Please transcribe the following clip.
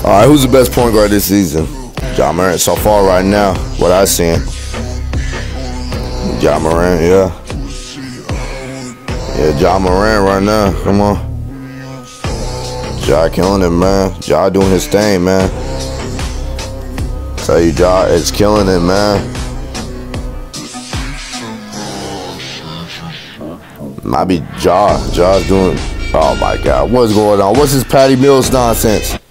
All right, who's the best point guard this season? Ja Morant so far right now. What I seen. Ja Morant, yeah. Yeah, Ja Morant right now. Come on. Ja killing it, man. Ja doing his thing, man. Tell you, Ja is killing it, man. Might be Ja. Ja's doing. Oh my God, what's going on? What's this Patty Mills nonsense?